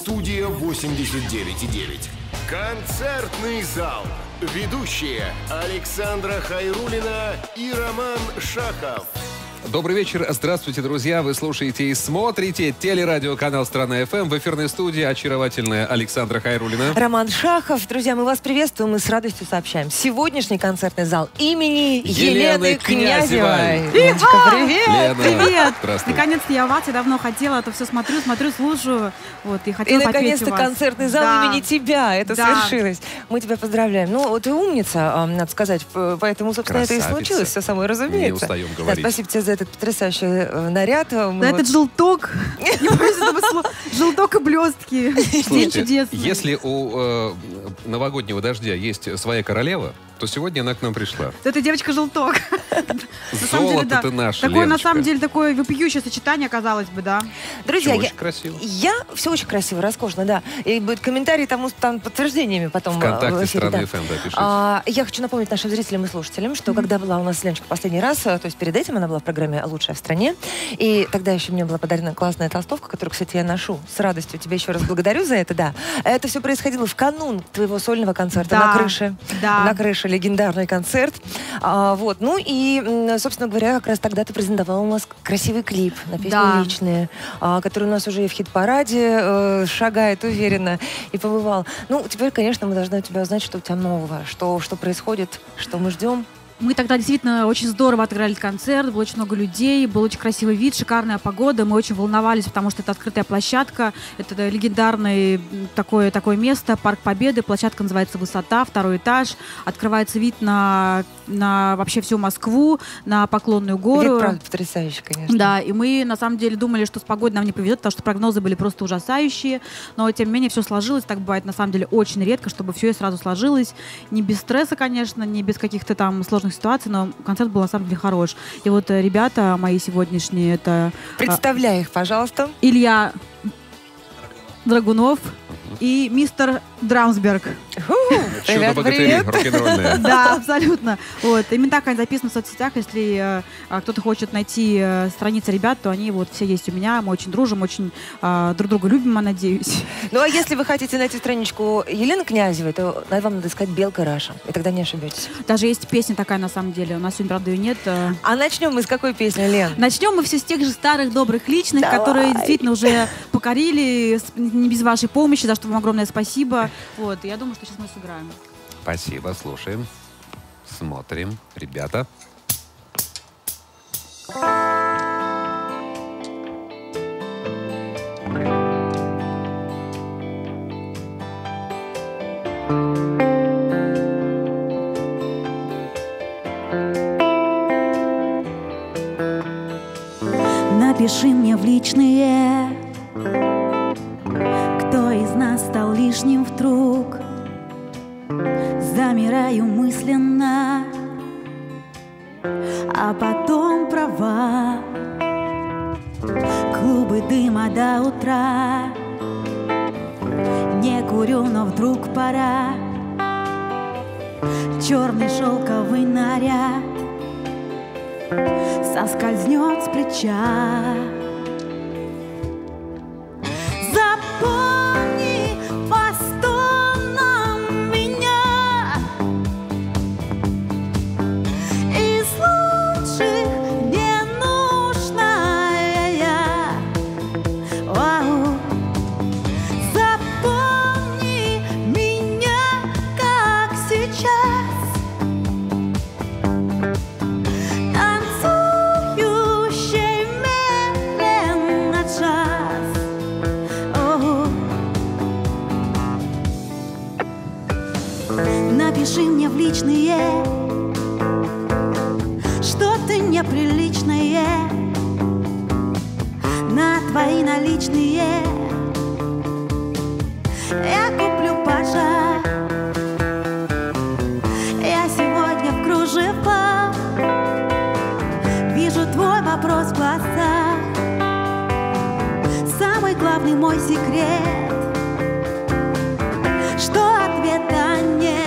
Студия 89,9. Концертный зал. Ведущие Александра Хайруллина и Роман Шахов. Добрый вечер. Здравствуйте, друзья. Вы слушаете и смотрите телерадиоканал «Страна ФМ». В эфирной студии очаровательная Александра Хайруллина. Роман Шахов. Друзья, мы вас приветствуем и с радостью сообщаем. Сегодняшний концертный зал имени Елены Князевой. Леночка, привет! Лена, привет! здравствуй. Наконец-то я в вас, я давно хотела, а то все смотрю, слушаю. Вот, и хотела И попеть наконец-то у вас. концертный зал Да. имени тебя. Это Да. свершилось. Мы тебя поздравляем. Ну, ты умница, надо сказать. Поэтому, собственно, это и Красавица. случилось. Все самое разумеется. Не устаем Да, говорить. спасибо тебе за этот потрясающий наряд. Мы Да, вот- этот желток. Не боюсь этого слова. Желток и блестки. День Слушайте, чудесный. если у новогоднего дождя есть своя королева, то сегодня она к нам пришла. Это девочка желток. На самом деле, да. Золото ты наше, Такое, на Леночка. самом деле, такое вопиющее сочетание, казалось бы, да. Друзья, Всё очень красиво. Все очень красиво, роскошно, да. И будет комментарий тому там подтверждениями потом в ВКонтакте эфире, «Страны да. ФМ», да, пишите. Я хочу напомнить нашим зрителям и слушателям, что когда была у нас Леночка последний раз, то есть перед этим она была в программе «Лучшая в стране», и тогда еще мне была подарена классная толстовка, которую, кстати, я ношу с радостью. Тебе еще раз благодарю за это, да. Это все происходило в канун твоего сольного концерта Да, на крыше. да. На крыше легендарный концерт. Вот. Ну и, собственно говоря, как раз тогда ты презентовала у нас красивый клип на песню Да. «Личные», который у нас уже и в хит-параде шагает уверенно и побывал. Ну, теперь, конечно, мы должны у тебя узнать, что у тебя нового, что происходит, что мы ждем. Мы тогда действительно очень здорово отыграли концерт, было очень много людей, был очень красивый вид, шикарная погода. Мы очень волновались, потому что это открытая площадка, это легендарное такое место, Парк Победы, площадка называется «Высота», 2-й этаж, открывается вид на вообще всю Москву, на Поклонную гору. Вид, правда, потрясающий, конечно. Да, и мы на самом деле думали, что с погодой нам не повезет, потому что прогнозы были просто ужасающие, но тем не менее все сложилось, так бывает на самом деле очень редко, чтобы все и сразу сложилось, не без стресса, конечно, не без каких-то там сложных ситуаций, но концерт был на самом деле хорош. И вот ребята мои сегодняшние, это Представляй их, пожалуйста. Илья Драгунов и мистер Драмсберг. Чудо-богатыри рок-н-ролльные. Да, абсолютно. Вот. Именно так они записаны в соцсетях. Если кто-то хочет найти страницы ребят, то они вот все есть у меня. Мы очень дружим, очень друг друга любим, я надеюсь. Ну, а если вы хотите найти страничку Елены Князевой, то вам надо искать «Белка Раша», и тогда не ошибетесь. Даже есть песня такая, на самом деле. У нас сегодня, правда, ее нет. А начнем мы с какой песни, Лен? Начнем мы все с тех же старых добрых личных, Давай. которые действительно уже покорили не без вашей помощи, за что вам огромное спасибо. Вот. И я думаю, что сейчас мы сыграем. Спасибо, слушаем, смотрим. Ребята. Напиши мне в личные, кто из нас стал лишним вдруг. Замираю мысленно, а потом права. Клубы дыма до утра. Не курю, но вдруг пора. Черный шелковый наряд соскользнет с плеча. Запомни по стонам меня. Из лучших ненужная я. Вау. Запомни меня, как сейчас. Танцующий медленно джаз. О. Напиши мне в личные, что ты неприличное, на твои наличные я куплю пожар. Я сегодня в кружевах вижу твой вопрос в глазах. Самый главный мой секрет, что ответа нет.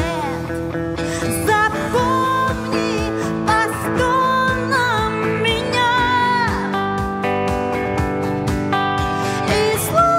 Запомни по стонам меня. И слушай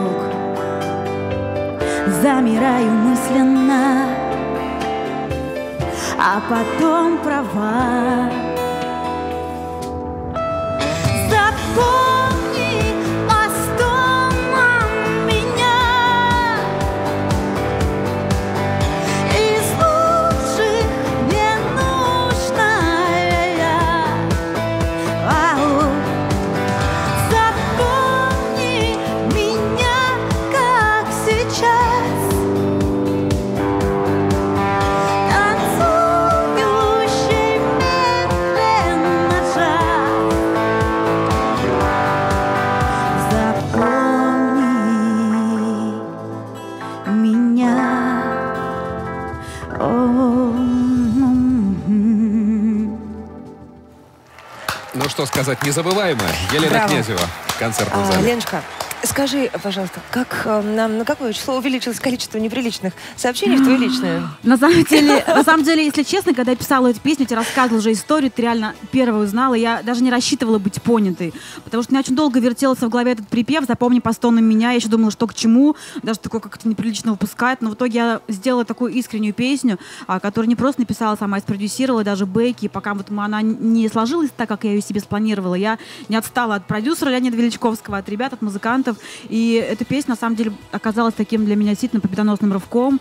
вдруг замираю мысленно, а потом права. Запомни, мостом меня из лучших не нужная я. Запомни меня, как сейчас, танцующий медленно джаз. Запомни меня. Ну что сказать, незабываемое. Елена Браво. Князева в концертном зале. Леночка, скажи, пожалуйста, как на какое число увеличилось количество неприличных сообщений в твою личную? На самом деле, если честно, когда я писала эту песню, тебе рассказывала уже историю, ты реально первую узнала, я даже не рассчитывала быть понятой, потому что у меня очень долго вертелся в голове этот припев «Запомни по стонам меня», я еще думала, что к чему, даже такое как-то неприлично выпускает, но в итоге я сделала такую искреннюю песню, которую не просто написала сама, я спродюсировала даже бэки, пока вот она не сложилась так, как я ее себе спланировала, я не отстала от продюсера Леонида Величковского, от ребят, от музыкантов, и эта песня, на самом деле, оказалась таким для меня действительно победоносным рывком,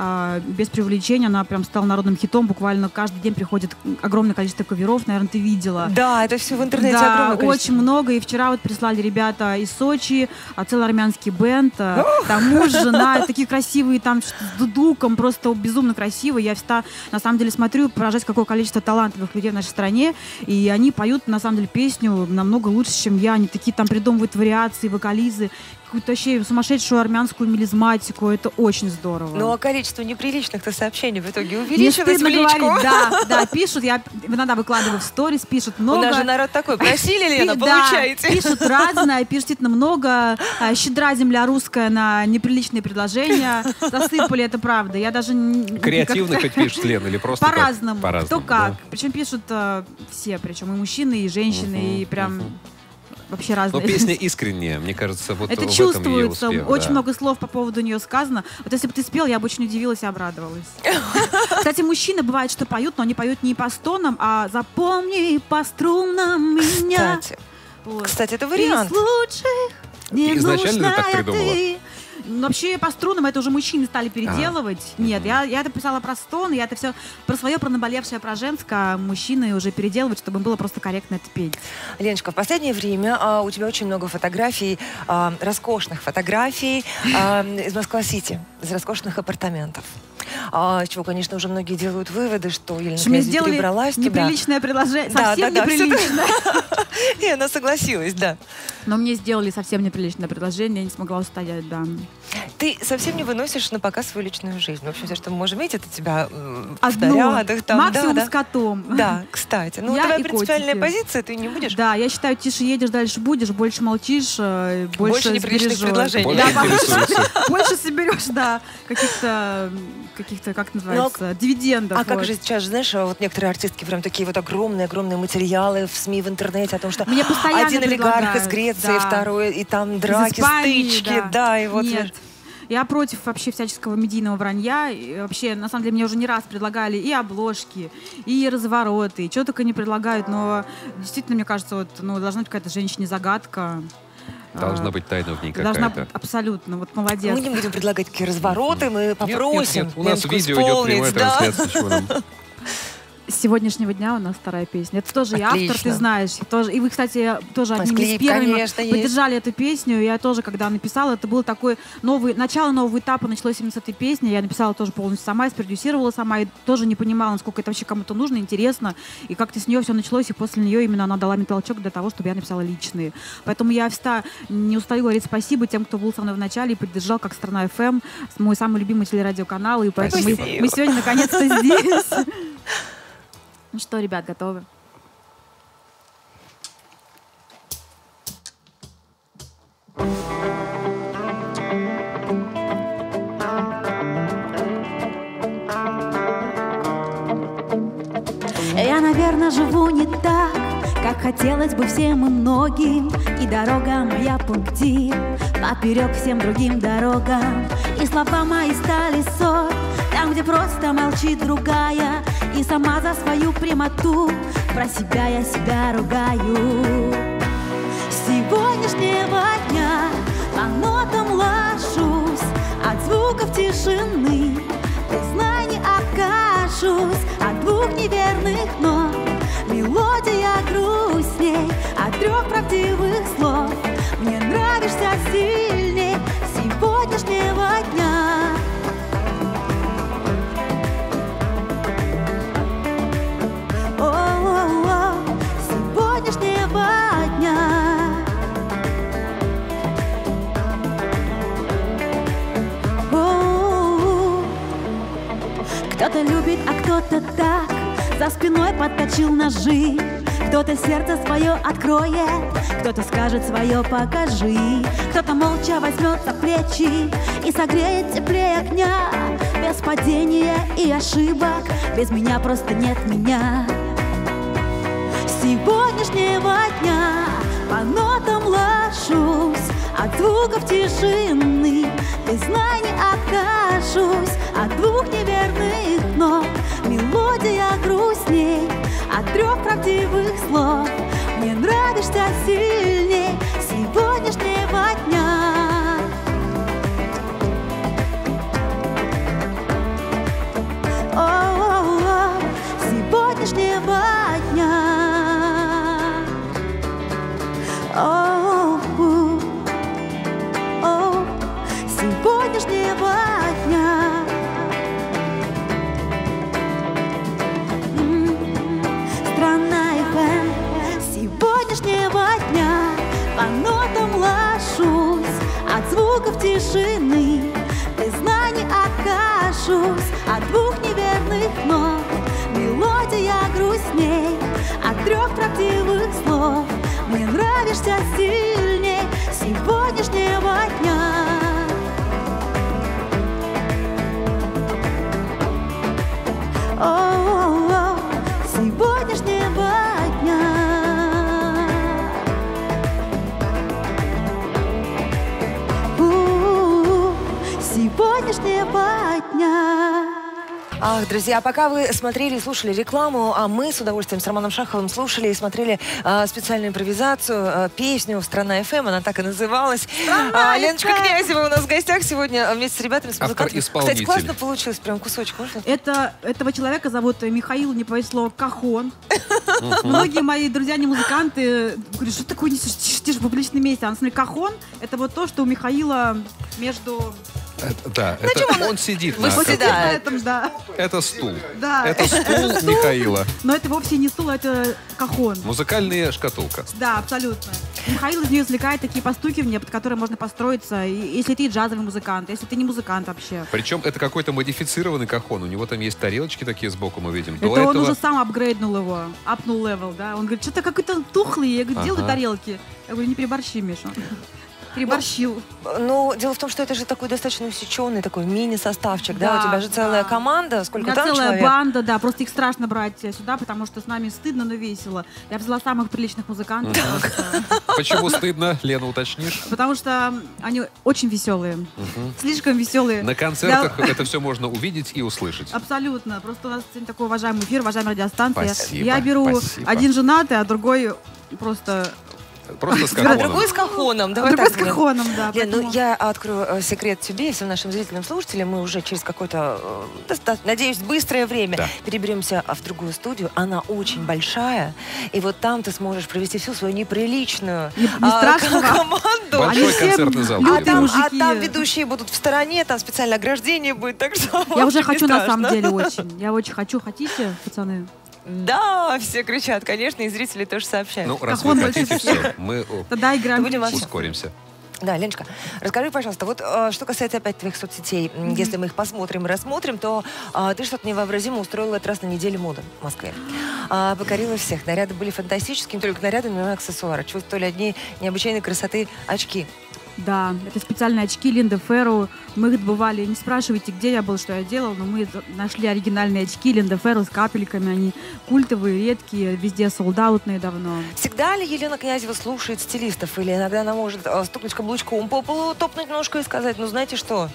без преувеличения, она прям стала народным хитом, буквально каждый день приходит огромное количество каверов, наверное, ты видела. Да, это все в интернете Да, огромное количество. очень много, и вчера вот прислали ребята из Сочи, целый армянский бенд, там муж, жена, такие красивые, там с дудуком, просто безумно красиво, я всегда, на самом деле, смотрю, поражаюсь, какое количество талантливых людей в нашей стране, и они поют, на самом деле, песню намного лучше, чем я, они такие там придумывают вариации, вокализы, какую-то вообще сумасшедшую армянскую мелизматику, это очень здорово. Ну, а количество неприличных-то сообщений в итоге Не увеличивается в стыдно личку. говорить, да, пишут, я иногда выкладываю в сторис, пишут много. У нас же народ такой, просили, Лена, Да, получаете. пишут разное, пишут действительно много. Щедра земля русская на неприличные предложения. Засыпали, это правда. Я даже... Креативно хоть пишет, Лена, или просто По-разному. По-разному, Кто как. да. Причем пишут все, причем и мужчины, и женщины, и прям вообще Но разные. песня искренняя, мне кажется, вот Это в этом ее чувствуется. успех. Очень да. много слов по поводу нее сказано. Вот если бы ты спел, я бы очень удивилась и обрадовалась. Кстати, мужчины бывает, что поют, но они поют не по стонам, а запомни по струнам меня. Вот. Кстати, это вариант. Из лучших не Изначально ты так нужная придумала? ты. Ну, вообще по струнам это уже мужчины стали переделывать. Нет, я это писала про стон, я это все про свое, про наболевшее, про женское, а мужчины уже переделывают, чтобы им было просто корректно это петь. Леночка, в последнее время у тебя очень много фотографий, роскошных фотографий из Москва-Сити, из роскошных апартаментов. С чего, конечно, уже многие делают выводы, что Елена Что мне Князева сделали перебралась туда. неприличное предложение, Да, совсем да, да, неприличное. И она согласилась, да. Но мне сделали совсем неприличное предложение, я не смогла устоять, да. Ты совсем не выносишь на показ свою личную жизнь. В общем, все, что мы можем видеть, это тебя в Одну, нарядах. Там, максимум да, с котом. Да, кстати. Ну, Я твоя и принципиальная котики. позиция, ты не будешь. Да, я считаю, тише едешь, дальше будешь, больше молчишь, больше неприличных сбережешь. предложений. Больше Да, интересуешься. больше соберешь, да, каких-то, как называется, дивидендов. А как вот. же сейчас, знаешь, вот некоторые артистки прям такие вот огромные материалы в СМИ, в интернете о том, что Мне постоянно один олигарх из предлагают, Греции, да. второй, и там Из драки, Испании, стычки, да, и вот... Нет. Я против вообще всяческого медийного вранья. И вообще, на самом деле, мне уже не раз предлагали и обложки, и развороты, и что только не предлагают. Но действительно, мне кажется, вот, должна быть какая-то женщине-загадка. Должна быть тайна в ней Должна какая-то. быть абсолютно. Вот молодец. Мы не будем предлагать такие развороты, мы Нет, попросим нет, у нас Леночку видео идет исполнить, прямая да. трансляция, чего нам. С сегодняшнего дня у нас вторая песня. Это тоже я автор, Отлично. ты знаешь. И вы, кстати, тоже У нас одними из клип, первыми конечно, есть. поддержали эту песню. Я тоже, когда написала, это был такой начало нового этапа началось именно с этой песни. Я написала тоже полностью сама, спродюсировала сама, и тоже не понимала, насколько это вообще кому-то нужно, интересно. И как-то с нее все началось, и после нее именно она дала мне толчок для того, чтобы я написала личные. Поэтому я всегда не устаю говорить спасибо тем, кто был со мной в начале и поддержал, как «Страна ФМ», мой самый любимый телерадиоканал. И поэтому мы сегодня наконец-то здесь. Ну что, ребят, готовы? Я, наверное, живу не так, как хотелось бы всем и многим, и дорога моя пунктир поперек всем другим дорогам. И слова мои стали ссор, там, где просто молчит другая. И сама за свою прямоту про себя я себя ругаю. С сегодняшнего дня по нотам ложусь, от звуков тишины ты знай не окажусь. От двух неверных нот мелодия грустней, от трех правдивых слов мне нравишься сильней сегодняшнего дня. О-о-о, сегодняшнего дня. О-о-о. Кто-то любит, а кто-то так, за спиной подточил ножи. Кто-то сердце свое откроет, кто-то скажет свое покажи. Кто-то молча возьмет за плечи и согреет теплее огня. Без падения и ошибок, без меня просто нет меня. С сегодняшнего дня по нотам ложусь, от звуков тишины ты знай не окажусь. От двух неверных нот мелодия грустней, от трех правдивых слов мне нравишься сильней сегодняшнего дня. О-о-о, сегодняшнего дня. О-о-о, сегодняшнего дня. Страна FM сегодняшнего дня по нотам ложусь, от звуков тишины ты знай не окажусь. От двух неверных нот мелодия грустней, от трех правдивых слов мне нравишься сильней сегодняшнего дня. О-о-о, сегодняшнего дня. Сегодняшнего дня. Ах, друзья, пока вы смотрели и слушали рекламу, а мы с удовольствием с Романом Шаховым слушали и смотрели специальную импровизацию, песню «Страна ФМ», она так и называлась. Леночка Князева у нас в гостях сегодня вместе с ребятами, с музыкантами. Кстати, классно получилось, прям кусочек. Можно? Этого человека зовут Михаил, не повезло, Кахон. Многие мои друзья не музыканты говорят, что такое несешь, ты же в публичном месте. А на самом деле Кахон — это вот то, что у Михаила между... Да, это он сидит на этом, да. Это стул. Да. Это стул Михаила. Но это вовсе не стул, это Кахон. Музыкальная шкатулка. Да, абсолютно. Михаил из нее извлекает такие постукивания, под которые можно построиться, если ты джазовый музыкант, если ты не музыкант вообще. Причем это какой-то модифицированный Кахон. У него там есть тарелочки такие сбоку, мы видим. Это он уже сам апгрейднул его, апнул левел, да. Он говорит, что-то какой-то тухлый. Я говорю, делай тарелки. Я говорю, не переборщи, Миша. Переборщил. Ну, дело в том, что это же такой достаточно усеченный такой мини-составчик, да? У тебя же целая команда, сколько там человек? Целая банда, да. Просто их страшно брать сюда, потому что с нами стыдно, но весело. Я взяла самых приличных музыкантов. Почему стыдно, Лена, уточнишь? Потому что они очень веселые. Слишком веселые. На концертах это все можно увидеть и услышать. Абсолютно. Просто у нас сегодня такой уважаемый эфир, уважаемая радиостанция. Спасибо. Я беру один женатый, а другой просто... Просто с Кахоном. А другой с Кахоном. Давай другой так, с Кахоном, да. Лен, ну я открою секрет тебе и всем нашим зрителям, слушателям. Мы уже через какое-то, надеюсь, быстрое время переберемся в другую студию. Она очень большая. И вот там ты сможешь провести всю свою неприличную команду. Большой концертный зал. А там ведущие будут в стороне, там специальное ограждение будет. Так что я уже хочу на самом деле очень. Я очень хочу. Хотите, пацаны? Да, все кричат, конечно, и зрители тоже сообщают. Ну, раз вы хотите, все, мы ускоримся. Да, Леночка, расскажи, пожалуйста, вот что касается опять твоих соцсетей, если мы их посмотрим и рассмотрим, то ты что-то невообразимо устроила этот раз на неделе моды в Москве. Покорила всех. Наряды были фантастические, не только наряды, но и аксессуары. Чувствовали одни необычайной красоты очки. Да, это специальные очки Линда Ферро. Мы их добывали, не спрашивайте, где я был, что я делал, но мы нашли оригинальные очки Линда Ферро с капельками. Они культовые, редкие, везде солдаутные давно. Всегда ли Елена Князева слушает стилистов? Или иногда она может стукнуть каблучком по полу, топнуть ножкой и сказать, ну знаете что?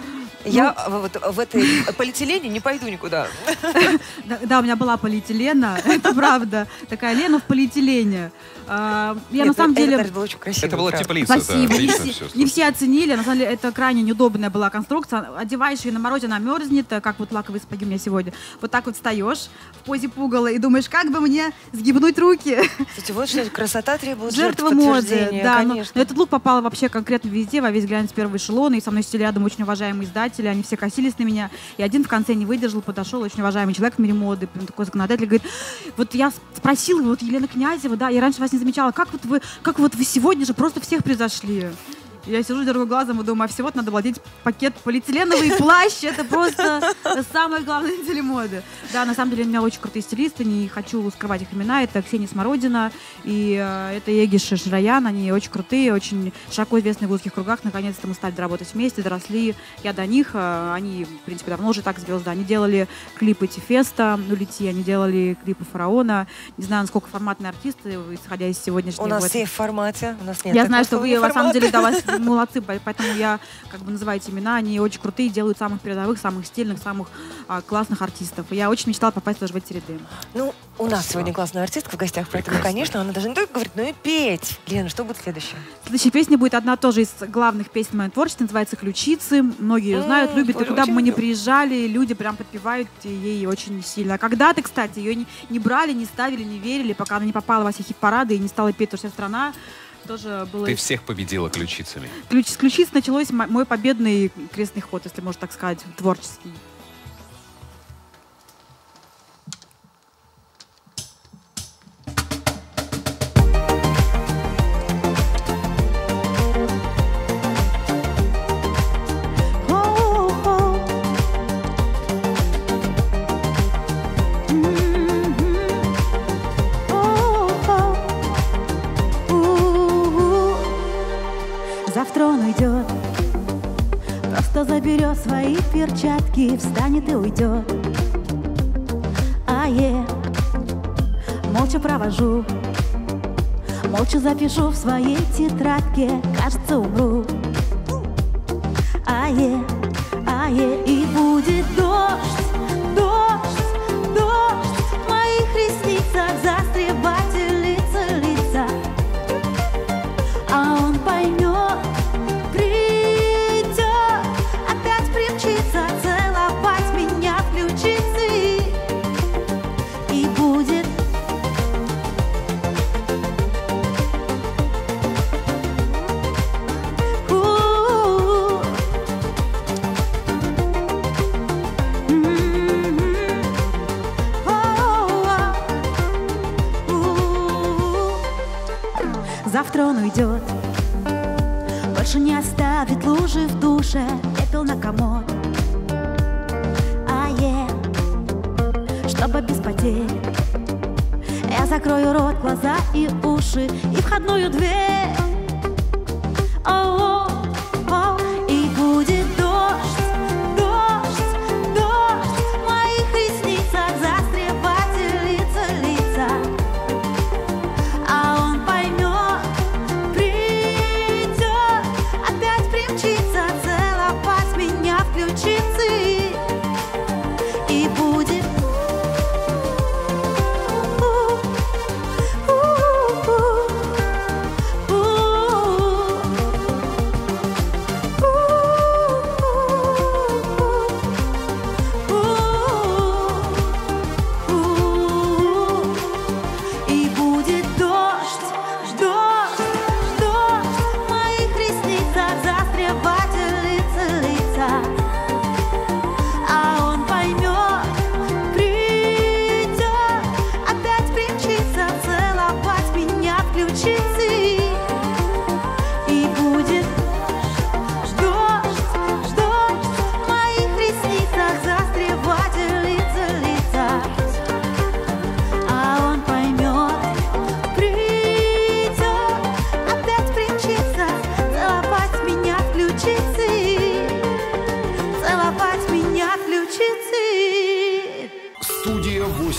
Я вот в этой полиэтилене не пойду никуда. Да, у меня была полиэтилена, это правда. Такая Лена в полиэтилене. Я на самом деле... Это было очень красиво. Это была теплица. Спасибо. Да, Не все оценили. На самом деле, это крайне неудобная была конструкция. Одеваешь ее на морозе, она мерзнет, как вот лаковые сапоги у меня сегодня. Вот так вот встаешь в позе пугала и думаешь, как бы мне сгибнуть руки. Кстати, вот что красота требует Жертва моды. Да, конечно. но этот лук попал вообще конкретно везде, во весь глянец первого эшелона. И со мной сидели рядом очень уважаемые издатели. Они все косились на меня. И один в конце не выдержал, подошел, очень уважаемый человек в мире моды, прям такой законодатель, говорит, вот я спросила, вот Елена Князева, да, я раньше вас не замечала, как вот вы сегодня же просто всех превзошли. Я сижу, дергаю глазом и думаю, а всего-то надо владеть пакет полиэтиленовый плащ. Это просто самое главное в деле моды. Да, на самом деле у меня очень крутые стилисты, не хочу скрывать их имена. Это Ксения Смородина и это Егиш Шираян. Они очень крутые, очень широко известны в узких кругах. Наконец-то мы стали работать вместе, доросли. Я до них. Они, в принципе, давно уже так звезды. Они делали клипы Тифеста, Улети, они делали клипы Фараона. Не знаю, насколько форматные артисты, исходя из сегодняшнего. У нас все в формате. У нас нет. Я знаю, что вы, на самом деле, до вас молодцы, поэтому я как бы называете имена, они очень крутые, делают самых передовых, самых стильных, самых классных артистов. И я очень мечтала попасть тоже в эти ряды. Ну, у нас сегодня классная артистка в гостях, поэтому, конечно, она даже не только говорит, но и петь. Лена, что будет следующее? Следующая песня будет одна тоже из главных песен в моем творчестве, называется «Ключицы». Многие ее знают, любят, и куда бы мы ни приезжали, люди прям подпевают ей очень сильно. А когда-то, кстати, ее не брали, не ставили, не верили, пока она не попала во все хит-парады и не стала петь, потому что вся страна тоже было... Ты всех победила ключицами. С ключиц началось мой победный крестный ход, если можно так сказать, творческий. Завтра он уйдет, просто заберет свои перчатки, встанет и уйдет. Молча провожу, молча запишу в своей тетрадке, кажется, умру. И будет дождь, дождь, дождь в моих ресницах, застревать и лица. А он поймет, придет, опять примчится, целовать меня в ключицы. И будет завтра он уйдет, больше не оставит лужи в душе, пепел на комод. Чтобы без потерь я закрою рот, глаза и уши и входную дверь. И будет дождь, дождь, дождь в моих ресницах, застревать и лица. А он поймет, придет, опять примчится, целовать меня в ключицы. И будет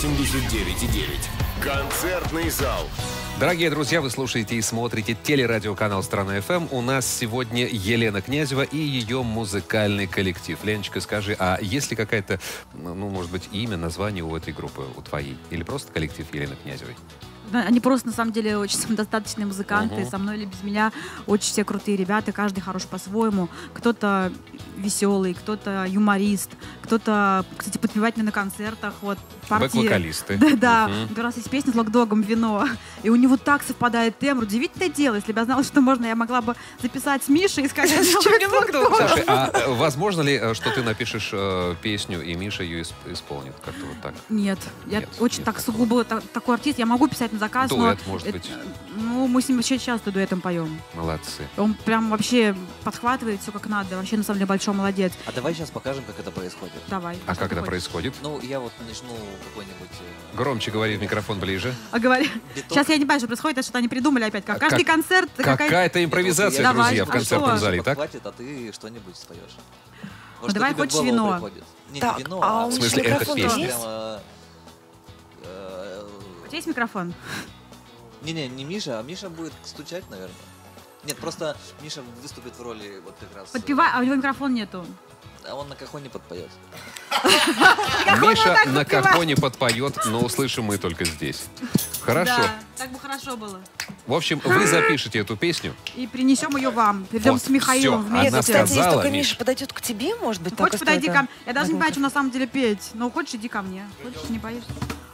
89,9. Концертный зал. Дорогие друзья, вы слушаете и смотрите телерадиоканал «Страна ФМ». У нас сегодня Елена Князева и ее музыкальный коллектив. Леночка, скажи, а есть ли какая-то, может быть, имя, название у этой группы, у твоей? Или просто коллектив Елены Князевой? Они просто, на самом деле, очень самодостаточные музыканты. Со мной или без меня очень все крутые ребята. Каждый хорош по-своему. Кто-то веселый, кто-то юморист, кто-то, кстати, подпевает мне на концертах. Вот, партии. Бэк-вокалисты. Да. У нас есть песня с Локдогом «Вино». И у него так совпадает тембр. Удивительное дело. Если бы я знала, что можно, я могла бы записать с Мишей и сказать, что это Локдог. Слушай, а возможно ли, что ты напишешь песню, и Миша ее исполнит? Как-то вот так? Нет. Я очень так сугубо такой артист. Я могу писать на заказ, дуэт, может быть. Мы с ним вообще часто дуэтом поем. Молодцы. Он прям вообще подхватывает все как надо. Вообще, на самом деле, большой молодец. А давай сейчас покажем, как это происходит. Давай. А как это происходит? Я вот начну какой-нибудь... Громче говори, в микрофон ближе. Сейчас я не понимаю, что происходит, это что-то они придумали опять. Каждый концерт... Какая-то импровизация, Давай, друзья, в концертном зале, так? Хватит, а ты что-нибудь споешь. Давай хочешь вино. Не вино, в смысле, это песня. У тебя есть микрофон? Не Миша, а Миша будет стучать, наверное. Нет, просто Миша выступит в роли вот как раз... Подпевай, а у него микрофона нету. А он на кахоне подпоет. Миша на кахоне подпоет, но услышим мы только здесь. Хорошо. Да, так бы хорошо было. В общем, вы запишите эту песню. И принесем ее вам. Придем Вот, с Михаилом всё. вместе. Она Кстати, если сказала, только Миш. Миша подойдет к тебе, может быть, Хочешь, подойди ко мне. Я даже не понимаю, что на самом деле петь. Но хочешь, иди ко мне. Хочешь, не боишься?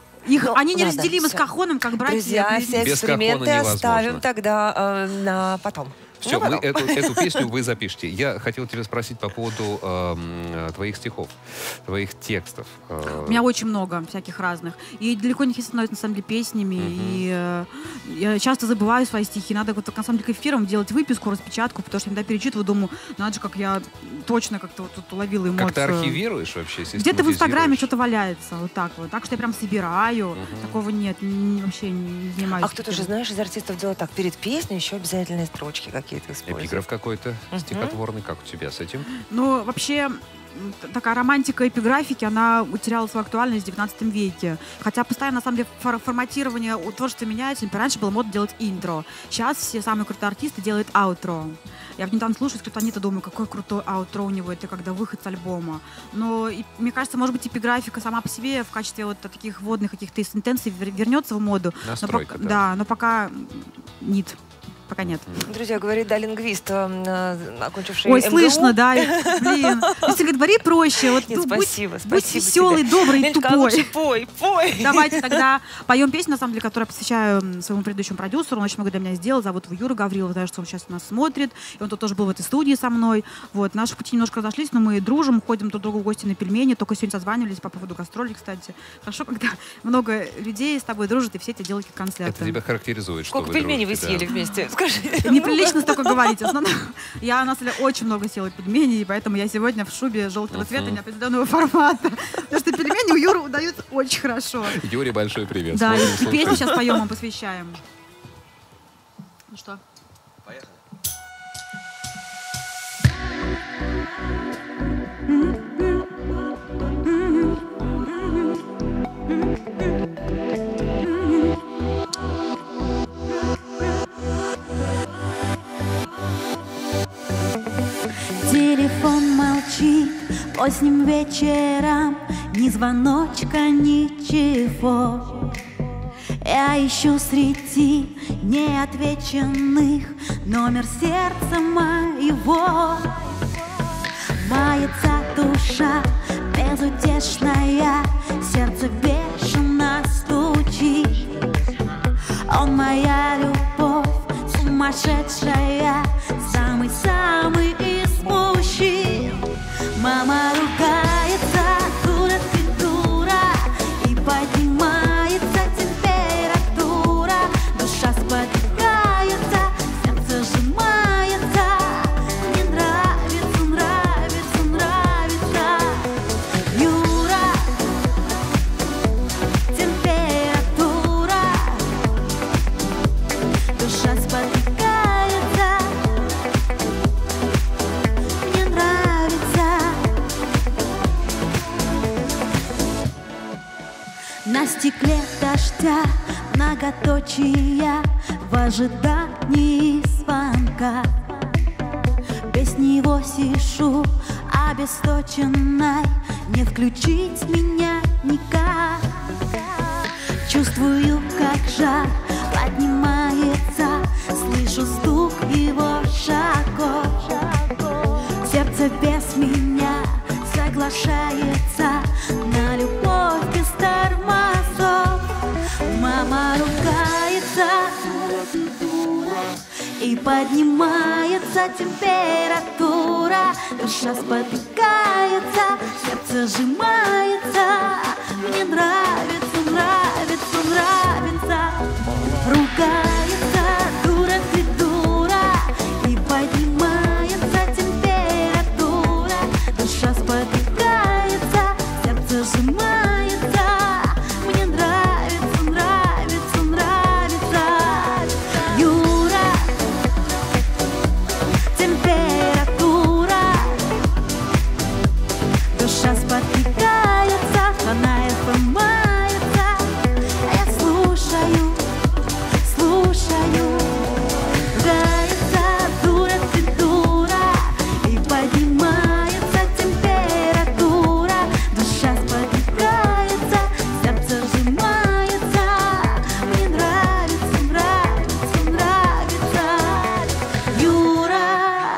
Они неразделимы с кахоном, как братья. Друзья, все Без эксперименты кахона невозможно. оставим тогда на потом. Все, потом. эту песню вы запишите. Я хотел тебя спросить по поводу твоих стихов, твоих текстов. У меня очень много всяких разных. И далеко не все становятся, на самом деле, песнями. И я часто забываю свои стихи. Надо вот, на самом деле, к эфирам делать выписку, распечатку, потому что иногда перечитываю, думаю, надо же, как я точно как-то вот тут уловила эмоцию. Как ты архивируешь вообще? Где-то в Инстаграме что-то валяется, вот так вот. Так что я прям собираю. Такого нет, вообще не занимаюсь. А кто-то же, знаешь, из артистов делает так, перед песней еще обязательные строчки какие-то используют. Эпиграф какой-то стихотворный, как у тебя с этим? Ну, вообще, такая романтика эпиграфики, она утеряла свою актуальность в 19 веке. Хотя постоянно, на самом деле, форматирование у творчества меняется. Раньше было модно делать интро. Сейчас все самые крутые артисты делают аутро. Я недавно слушаю скриптонита, думаю, какой крутой аутро у него, это когда выход с альбома. Но, мне кажется, может быть, эпиграфика сама по себе в качестве вот таких вводных каких-то сентенций вернется в моду. Настройка, да, но пока нет. Пока нет. Друзья, говорит, да, лингвист, окончивший Ой, МГУ. слышно, да. Блин. Если говори проще. Вот, Нет, спасибо, будь спасибо веселый, тебе. добрый, Леночка, а тупой. лучше пой. Давайте тогда поем песню, на самом деле, которую я посвящаю своему предыдущему продюсеру. Он очень много для меня сделал. Зовут его Юра Гаврилов. Знаю, что он сейчас нас смотрит. И он тут тоже был в этой студии со мной. Вот. Наши пути немножко разошлись, но мы дружим, ходим друг к другу в гости на пельмени. Только сегодня созванивались по поводу гастролей, кстати. Хорошо, когда много людей с тобой дружат, и все эти делают концерты. Это тебя характеризует, что Сколько вы пельменей вы дружите, да. съели вместе? Скажи. Неприлично столько говорить. Я, на самом деле, очень много съела пельменей, и поэтому я сегодня в шубе желтого цвета неопределенного формата. Потому что пельмени у Юры удаются очень хорошо. Юре большой привет. Да, Смотрим, и слушаем. песню сейчас поем, мы посвящаем. Ну что? Поехали. Телефон молчит поздним вечером, ни звоночка, ничего. Я ищу среди неотвеченных номер сердца моего. Мается душа безутешная, сердце бешено стучит. Он моя любовь сумасшедшая, самый-самый из мужчин. Мама ругается, дура ты дура, и поднимается температура. Душа спотыкается, сердце сжимается. Мне нравится, нравится, нравится. Юра, температура. Душа спотыкается. Мне нравится. стекле дождя многоточия в ожидании звонка. Без него сижу обесточенной, не включить меня никак. Чувствую, как жар поднимается, слышу стук его шагов. Сердце без меня соглашается на любовь без тормозов. Мама ругается, и поднимается температура. Душа спотыкается, сердце сжимается. Мне нравится, нравится, нравится. Ругается, дура ты дура, и поднимается температура. Душа спотыкается, сердце сжимается. Мне нравится, нравится, нравится. Юра, температура. Душа спотыкается, она сломается. А я слушаю, слушаю. Ругается, дура ты дура, и поднимается температура. Душа спотыкается, сердце сжимается. Мне нравится, нравится, нравится. Юра,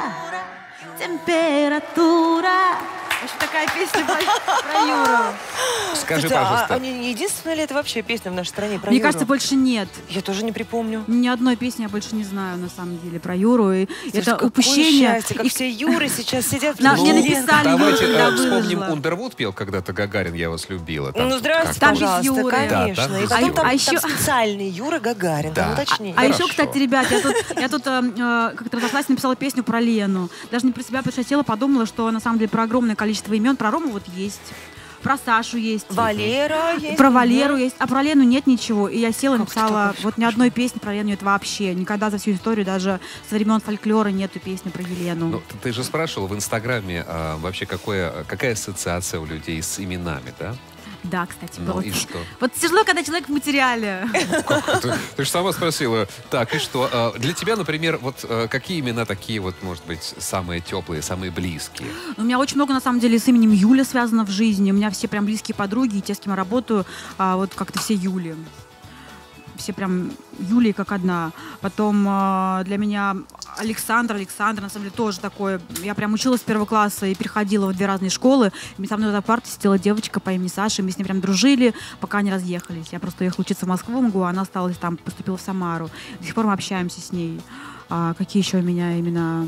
температура. В общем, такая песня про Юру. Скажи, Слушайте, пожалуйста. а не единственная ли это вообще песня в нашей стране про Мне Юру? кажется, больше нет. Я тоже не припомню. Ни одной песни я больше не знаю, на самом деле, про Юру. И Слушайте, это какое упущение. счастье, как И все Юры сейчас сидят. На- ждут мне Лены. написали, Давайте Юра, да, вспомним, выложила. Ундервуд пел когда-то «Гагарин, я вас любила». Ну, здравствуйте, Там без пожалуйста, Юры. конечно. Да, там И без потом Юры. там, А еще- там специальный Юра Гагарин, там Да. уточнее. А еще, Хорошо. кстати, ребят, я тут как-то разошлась, написала песню про Лену. Даже не про себя, потому что я села, подумала, что на самом деле про огромное количество имен. Про Рому вот есть, про Сашу есть. Валера есть. Про Валеру есть, а про Лену нет ничего. И я села, Как написала, это вот ни одной песни про Лену нет вообще. Никогда за всю историю, даже со времен фольклора, нету песни про Елену. Ну, ты же спрашивал в Инстаграме вообще какая ассоциация у людей с именами, да? Да, кстати, Ну было. и что? Вот тяжело, когда человек в материале. Ты же сама спросила. Так, и что? Для тебя, например, вот какие имена такие вот, может быть, самые теплые, самые близкие? У меня очень много, на самом деле, с именем Юля связано в жизни. У меня все прям близкие подруги, и те, с кем я работаю, вот как-то все Юли. Все прям Юлии как одна. Потом для меня Александр, на самом деле, тоже такое. Я прям училась с 1 класса и переходила в 2 разные школы. И со мной за партой сидела девочка по имени Саша. Мы с ней прям дружили, пока не разъехались. Я просто уехала учиться в Москву, МГУ, а она осталась там, поступила в Самару. До сих пор мы общаемся с ней. Какие еще у меня имена?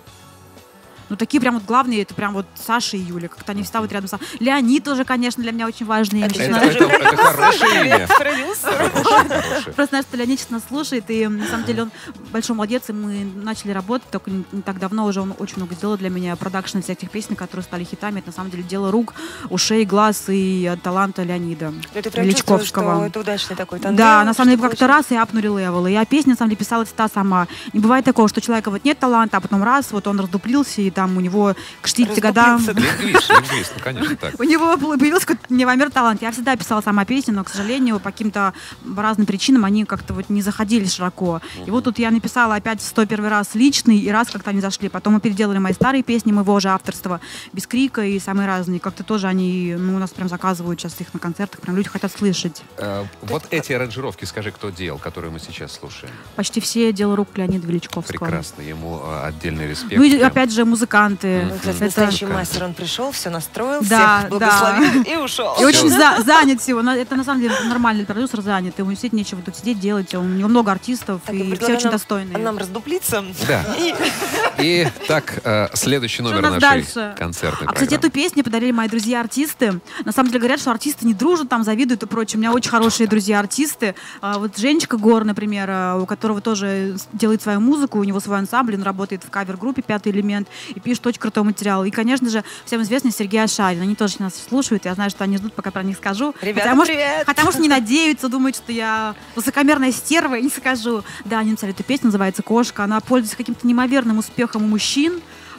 Ну, такие прям вот главные, это прям вот Саша и Юля. Как-то они всегда вот рядом с... Леонид тоже, конечно, для меня очень важный. Я Это начинаю- Это хорошее имя. Продюсер. Хорошее. Просто знаю, что Леонид сейчас нас слушает, и на самом деле он большой молодец, и мы начали работать только не так давно уже, он очень много сделал для меня, продакшн всяких песен, которые стали хитами, это на самом деле дело рук, ушей, глаз и таланта Леонида Ты прям чувствуешь, что Величковского. это удачный такой тандем. Да, на самом деле что как-то раз и апнули левел. И я песни, на самом деле, писала всегда сама. Не бывает такого, что у человека вот нет таланта, а потом раз, вот он раздуплился, и там у него к 60 годам... Раздуплился, Лингвист, ну, конечно, так. У него появился какой-то невомер талант. Я всегда писала сама песни, но, к сожалению, по каким-то разным причинам они как-то вот не заходили широко. И вот тут я написала опять в 101 раз личный, и раз как-то они зашли. Потом мы переделали мои старые песни, моего же авторства, без крика и самые разные. Как-то тоже они, у нас прям заказывают сейчас их на концертах, прям люди хотят слышать. Вот эти аранжировки, скажи, кто делал, которые мы сейчас слушаем? Почти все дело рук Леонида Величковского. Прекрасно, ему отдельный респект. Ну и Прям. опять же музыканты. Ну, кстати, Это- настоящий мастер, он пришел, все настроил, Да, всех благословил и ушел. И очень занят всего. Но это на самом деле нормальный продюсер занят. Ему действительно нечего тут сидеть делать. У него много артистов, Так, я и все предлагаю очень нам- достойные. Нам раздуплиться. Да. И так, следующий номер у нас нашей дальше? концертной А, кстати, программы. эту песню подарили мои друзья-артисты. На самом деле говорят, что артисты не дружат, там завидуют и прочее. У меня очень хорошие друзья-артисты. Вот Женечка Гор, например, у которого тоже делает свою музыку, у него свой ансамбль, он работает в кавер-группе «Пятый элемент» и пишет очень крутой материал. И, конечно же, всем известный Сергей Ашарин. Они тоже нас слушают, я знаю, что они ждут, пока про них скажу. Ребята, хотя, привет! может, не надеются, думают, что я высокомерная стерва, и не скажу. Да, они написали эту песню, называется «Кошка». Она пользуется каким-то неимоверным успехом у мужчин.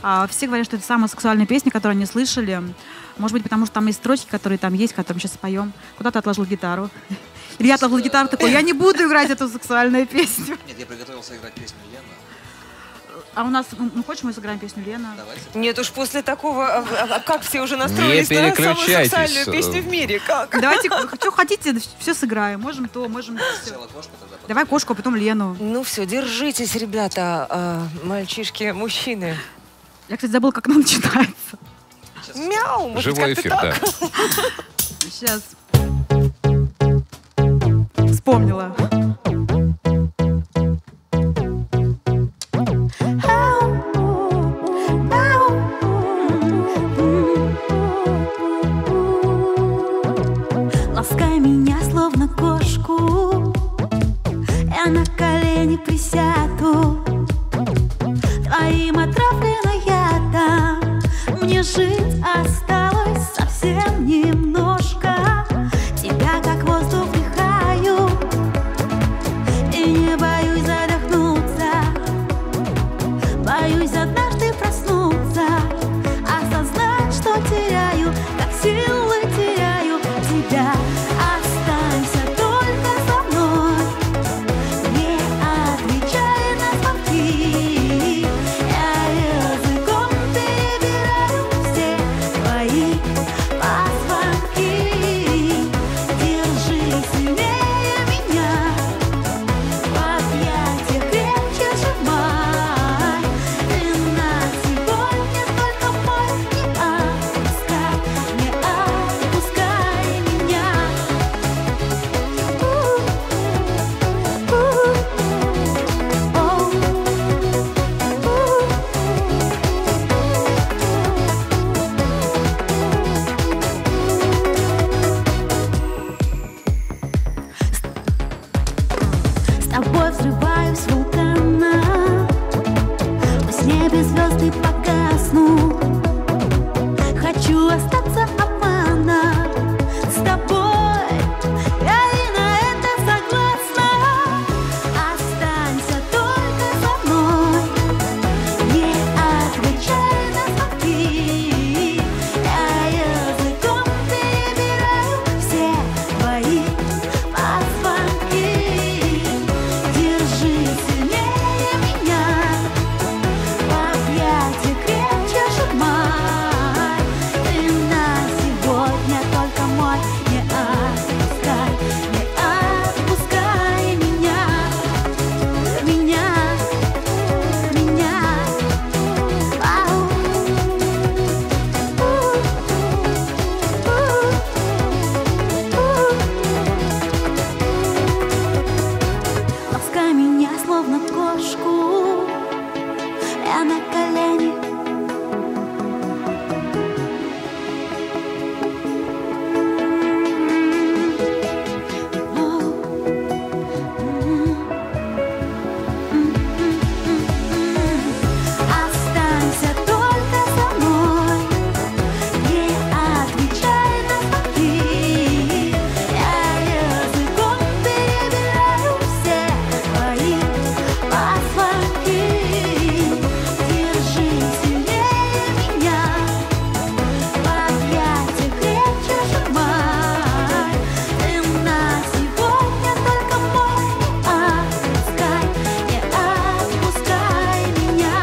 Все говорят, что это самая сексуальная песня, которую они слышали. Может быть, потому что там есть строчки, которые там есть, которые мы сейчас споем. Куда ты отложил гитару? Или я отложил гитару, такой, я не буду играть эту сексуальную песню. Нет, я приготовился играть песню Лены. А у нас, ну хочешь, мы сыграем песню Лена? Давайте. Нет уж, после такого, как все уже настроились Не на самую переключайтесь. сексуальную песню в мире, как? Давайте, что хотите, все сыграем. Можем то, можем все. Сначала кошку, тогда потом. Давай кошку, а потом Лену. Ну все, держитесь, ребята, мальчишки, мужчины. Я, кстати, забыла, как она начинается. Мяу, может, Живой как-то эфир, так. да. Сейчас. Вспомнила. Ласкай меня, словно кошку, я на колени присяду. Твоим отравлена я мне жить осталось совсем немножко. Тебя как воздух вдыхаю и не боюсь задохнуться. Боюсь однажды проснуться, осознать, что теряю, как силы теряю тебя. Останься только со мной, не отвечай на звонки. Я языком перебираю все твои позвонки. Держи сильнее меня, в объятиях крепче сжимай. Ты на сегодня только мой, не отпускай меня. С тобой взрываюсь вулкана, пусть в небе звезды погаснут. Хочу остаться обмана с тобой, я и на это согласна. Останься только со мной, не отвечай на звонки. Я языком перебираю все твои позвонки. Держи сильнее меня, в объятиях крепче сжимай. Ты на сегодня только мой, не отпускай меня. Меня. Ау. Ласкай меня, словно кошку, я на колени. Останься только со мной, не отвечай на звонки. Я языком перебираю все твои позвонки. Держи сильнее меня, в объятиях крепче сжимай. Ты на сегодня только мой, не отпускай меня.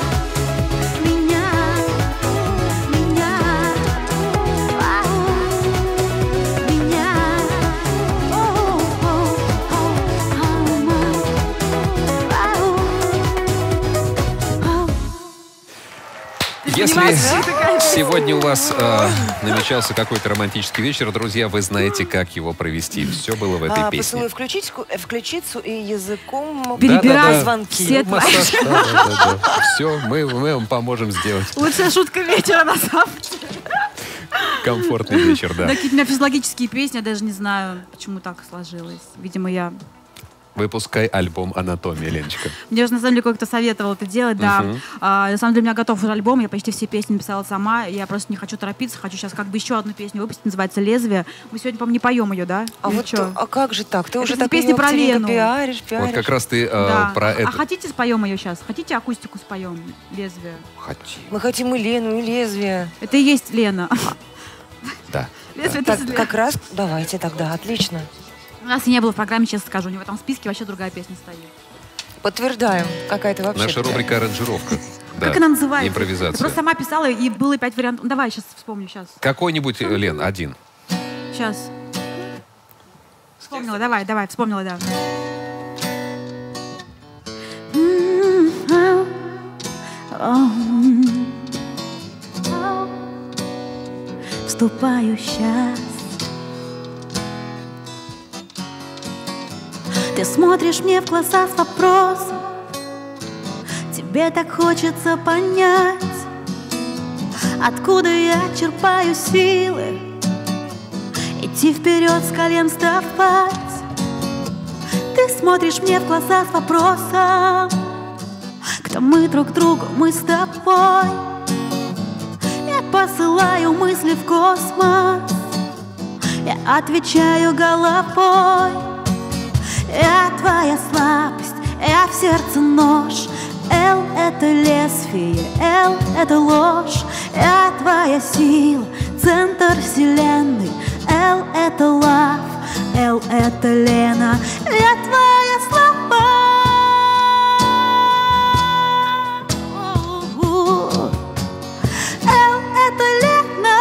Если сегодня у вас намечался какой-то романтический вечер, друзья, вы знаете, как его провести. Все было в этой песне. Поцелуй в ключицу и языком Перебирай звонки. все Массаж, да. Все, мы вам поможем сделать Лучшая шутка вечера, на самом деле. комфортный вечер, да. Да, какие-то у меня физиологические песни, я даже не знаю, почему так сложилось. Видимо, я Выпускай альбом «Анатомия», Леночка. Мне же на самом деле кое-кто советовал это делать, да. На самом деле у меня готов уже альбом, я почти все песни написала сама, я просто не хочу торопиться, хочу сейчас как бы еще одну песню выпустить, называется «Лезвие». Мы сегодня, по-моему, не поем ее, да? А Или вот чё? а как же так? Ты Это уже же так песня её про активненько Лену. пиаришь. Вот как раз ты Да. про это... А хотите споем ее сейчас? Хотите акустику споем? «Лезвие». Хотим. Мы хотим и Лену, и Лезвие. Это и есть Лена. Да. «Лезвие» — Так, это как раз давайте тогда, отлично. У нас и не было в программе, честно скажу. У него там в списке вообще другая песня стоит. Подтверждаем. Какая-то вообще... Наша рубрика «Аранжировка». Да. Как она называется? Я Импровизация. просто сама писала, и было 5 вариантов. Давай, сейчас вспомню, сейчас. Какой-нибудь, Лен, один. Сейчас. Вспомнила, давай, вспомнила, да. Вступаю сейчас. Ты смотришь мне в глаза с вопросом. Тебе так хочется понять, откуда я черпаю силы идти вперед, с колен вставать. Ты смотришь мне в глаза с вопросом, кто мы друг другу, мы с тобой. Я посылаю мысли в космос, я отвечаю головой. Я твоя слабость, я в сердце нож. Л — это лезвие, Л — это ложь. Я твоя сила, центр вселенной. Л — это лав, Л — это Лена. Я твоя слабость. Л — это Лена.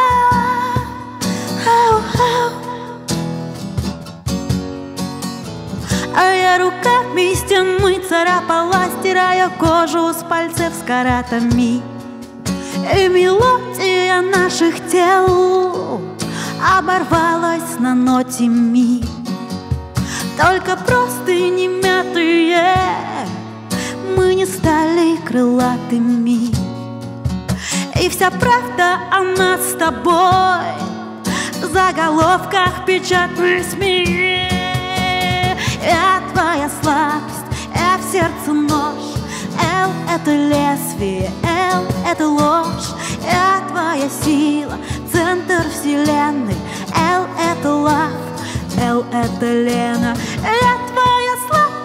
А я руками стены царапала, стирая кожу с пальцев с каратами. И мелодия наших тел оборвалась на ноте ми. Только простыни мятые, мы не стали крылатыми. И вся правда о нас с тобой в заголовках печатных СМИ. Я твоя слабость, я в сердце нож. Л — это лезвие, Л — это ложь. Я твоя сила, центр вселенной. Л — это лав, Л — это Лена. Я твоя слабость.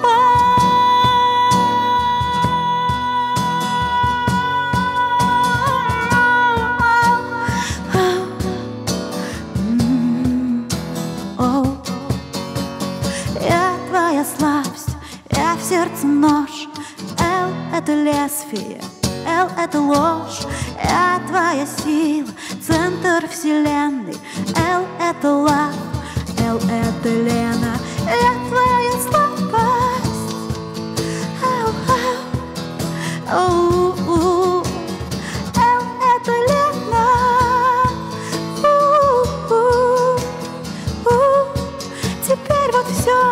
Я твоя слабость, я в сердце нож. Л — это лезвие, Л — это ложь. Я твоя сила, центр вселенной. Л — это лав, Л — это Лена. Я твоя слабость. Л — это Лена. Теперь вот все.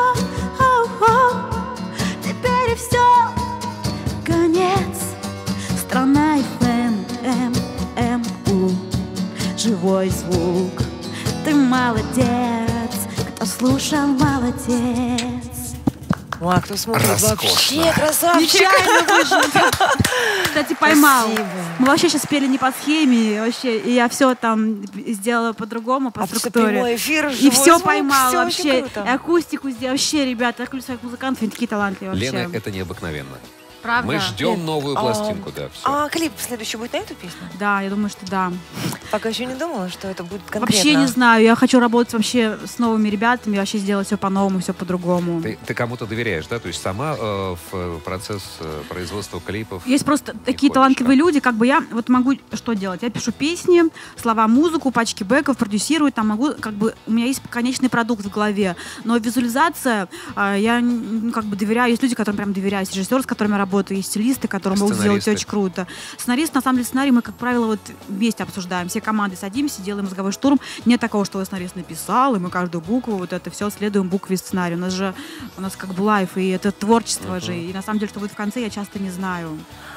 Теперь и все. Конец. Страна FM, ММУ. Живой звук. Ты молодец. Кто слушал, молодец. Ну, а кто смотрит, Роскошно. вообще красавчик. Нечаянно вышло. Кстати, поймал. Спасибо. Мы вообще сейчас пели не по схеме, вообще, и я все там сделала по-другому, по А все структуре. прямой эфир, И живой все звук, поймала всё вообще. очень И круто. акустику сделала. Вообще, ребята, я люблю своих музыкантов, они такие талантливые вообще. Лена, это необыкновенно. Правда? Мы ждем новую пластинку, да, все. А клип следующий будет на эту песню? Да, я думаю, что да. Пока еще не думала, что это будет конкретно. Вообще не знаю, я хочу работать вообще с новыми ребятами, вообще сделать все по-новому, все по-другому. Ты кому-то доверяешь, да? То есть сама в процесс производства клипов. Есть просто не такие входишь, талантливые люди, как бы я вот могу что делать? Я пишу песни, слова, музыку, пачки бэков, продюсирую, там могу, как бы, у меня есть конечный продукт в голове, но визуализация, я как бы доверяю, есть люди, которым прям доверяю, есть режиссер, с которым я работаю, есть стилисты, которые могут сделать Сценаристы. очень круто. Сценарист, на самом деле, сценарий мы, как правило, вот вместе обсуждаем, все команды садимся, делаем мозговой штурм, нет такого, что сценарист написал, и мы каждую букву, вот это все следуем букве сценария. У нас как бы лайф, и это творчество же, и на самом деле, что будет в конце, я часто не знаю.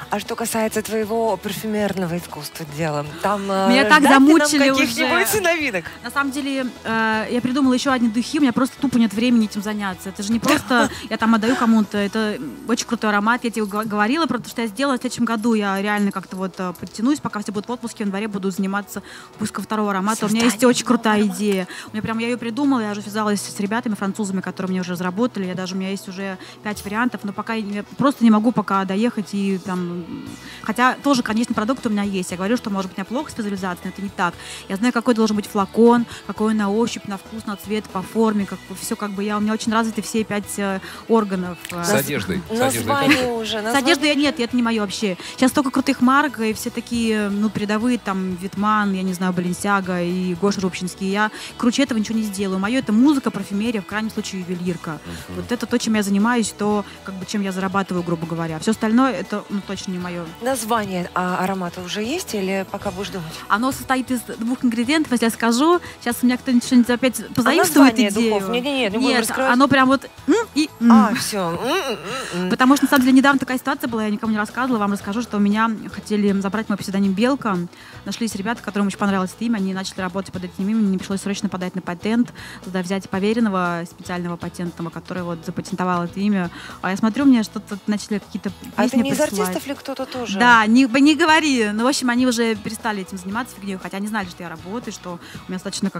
А что касается твоего парфюмерного искусства дела, там Меня так ждать замучили нам каких-нибудь уже. новинок? На самом деле, я придумала еще одни духи, у меня просто тупо нет времени этим заняться. Это же не просто я там отдаю кому-то, это очень крутой аромат. Я тебе говорила про то, что я сделала в следующем году. Я реально как-то вот подтянусь, пока все будут в отпуске, в январе буду заниматься поиском второго аромата. У меня есть очень крутая идея. Я ее придумала, я уже связалась с ребятами, французами, которые мне уже разработали. У меня есть уже 5 вариантов, но пока я просто не могу пока доехать и там... Хотя тоже, конечно, продукт у меня есть. Я говорю, что, может быть, у меня плохо специализация, но это не так. Я знаю, какой должен быть флакон, какой на ощупь, на вкус, на цвет, по форме, все у меня очень развиты все 5 органов. С одеждой. Название уже. С одеждой нет, это не мое вообще. Сейчас столько крутых марок, и все такие, передовые, там, Витман, я не знаю, Баленсиага и Гоша Рубчинский. Я круче этого ничего не сделаю. Мое это музыка, парфюмерия, в крайнем случае ювелирка. Вот это то, чем я занимаюсь, то, чем я зарабатываю, грубо говоря. Все остальное, это точно не мое. Название аромата уже есть или пока будешь думать? Оно состоит из 2 ингредиентов, если я скажу. Сейчас у меня кто-нибудь что-нибудь опять позаимствует идею. Духов? Нет, оно прям вот и все. Потому что, на самом деле, недавно такая ситуация была, я никому не рассказывала, вам расскажу, что у меня хотели забрать мой псевдоним Белка. Нашлись ребята, которым очень понравилось это имя, они начали работать под этим именем, мне пришлось срочно подать на патент, туда взять поверенного специального патентного, который вот запатентовал это имя. А я смотрю, мне что-то начали какие-то песни А это не из присылать. артистов ли кто-то тоже? Да, не говори. Ну, в общем, они уже перестали этим заниматься фигней, хотя они знали, что я работаю, что у меня достаточно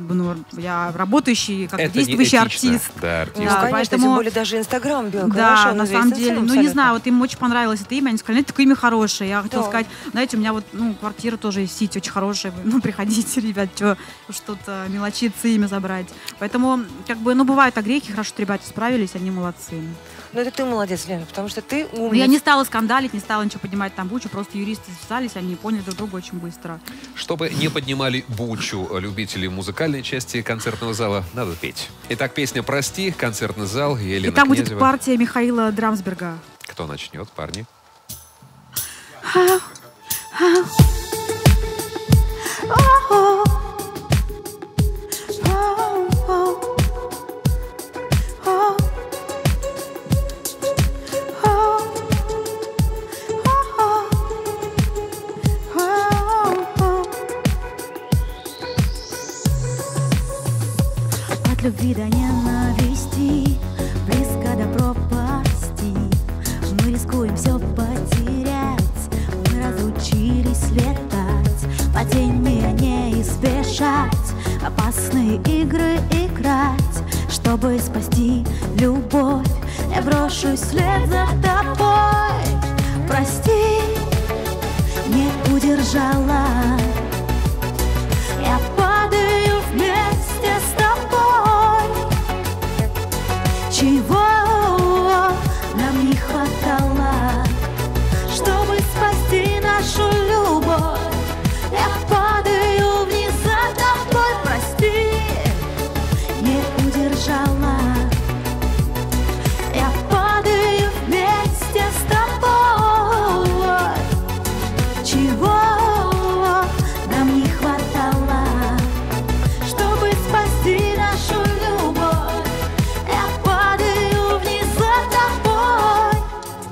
я работающий, действующий артист. Да, артист. Ну, конечно, поэтому... тем более даже Инстаграм Белка. Да, на самом деле, не знаю, вот им очень понравилось это имя, они сказали, это такое имя хорошее. Я хотела сказать, знаете, у меня квартира тоже есть, сеть очень хорошая, приходите, ребят, что-то мелочиться имя забрать. Поэтому, бывают огрехи, хорошо, что ребята справились, они молодцы. Ну, это ты молодец, Лена, потому что ты умница. Я не стала скандалить, не стала ничего поднимать там бучу, просто юристы связались, они поняли друг друга очень быстро. Чтобы не поднимали бучу любители музыкальной части концертного зала, надо петь. Итак, песня «Прости», концертный зал, Елена И там Князева. будет партия Михаила Драмсберга. Кто начнет, парни? От любви до ненависти, близко до пропасти. Мы рискуем все потерять, мы разучились летать, падения не избежать, опасные игры играть. Чтобы спасти любовь, я брошусь вслед за тобой. Прости, не удержала, я падаю вместе с тобой. Чего нам не хватало, чтобы спасти нашу любовь? Я падаю вниз за тобой. Прости, не удержала, я падаю вместе с тобой. Чего нам не хватало, чтобы спасти нашу любовь? Я падаю вниз за тобой.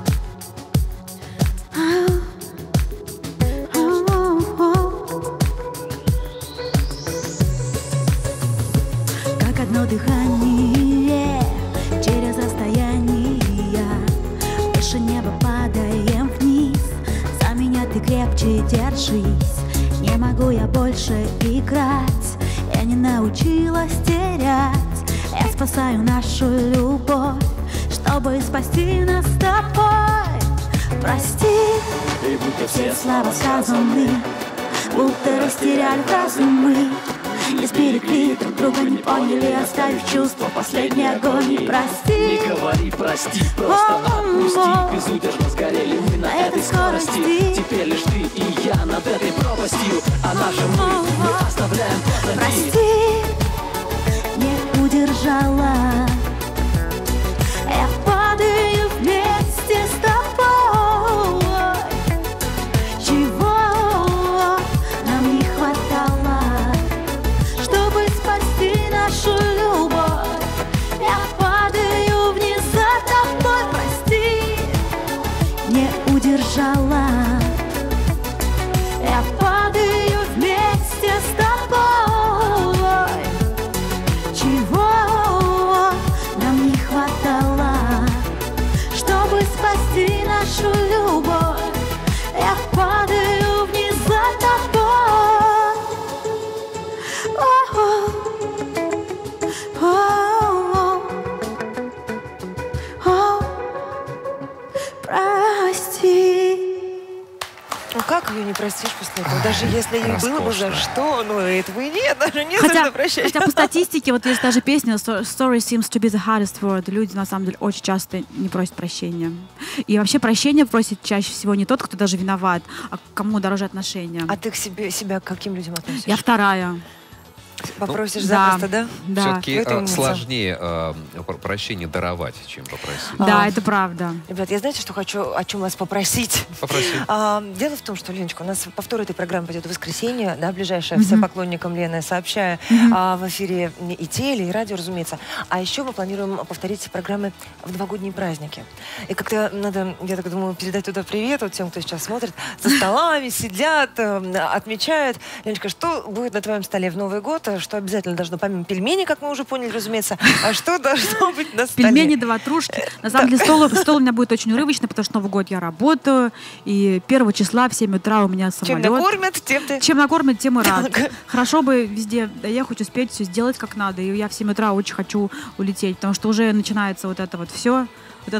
Как одно дыхание через расстояние, выше неба падаем вниз. За меня ты крепче держись, не могу я больше играть. Я не научилась терять, я спасаю нашу любовь, чтобы спасти нас с тобой. Прости, и будто все слова сказаны, будто растеряли разумы. Не сберегли друг друга, не поняли, оставив чувства последней агонии. Прости, не говори прости, просто отпусти. Безудержно сгорели мы на этой скорости. Теперь лишь ты и я над этой пропастью, а наши мы оставляем позади. прости, не удержала, я падаю вместе с тобой. Чего нам не хватало, чтобы спасти нашу любовь? Я падаю вниз за тобой. Прости, не удержала. простишь после этого. Даже если ей было бы за Роскошно. что, но этого и нет, даже не за Хотя, что прощать. хотя по статистике, вот есть даже песня «Sorry seems to be the hardest word». Люди, на самом деле, очень часто не просят прощения. И вообще прощения просит чаще всего не тот, кто даже виноват, а кому дороже отношения. А ты к себя к каким людям относишься? Я вторая. Попросишь да. запросто, да? Да. Все-таки это умница. сложнее прощение даровать, чем попросить. Да, это правда. Ребят, я знаете, что хочу, о чем вас попросить? Попроси. Дело в том, что, Леночка, у нас повтор этой программы пойдет в воскресенье, да, ближайшее, всем поклонникам Лены сообщаю, в эфире и теле, и радио, разумеется. А еще мы планируем повторить программы в новогодние праздники. И как-то надо, я так думаю, передать туда привет вот тем, кто сейчас смотрит, за столами сидят, отмечают. Леночка, что будет на твоем столе в Новый год? Что обязательно должно, помимо пельменей, как мы уже поняли, разумеется, а что должно быть на столе? Пельмени да ватрушки. На самом деле стол у меня будет очень урывочный, потому что Новый год я работаю, и 1 числа в 7 утра у меня самолет. Чем накормят, тем ты... Чем накормят, тем и рад. Хорошо бы везде доехать, успеть все сделать как надо. И я в 7 утра очень хочу улететь, потому что уже начинается вот это вот все.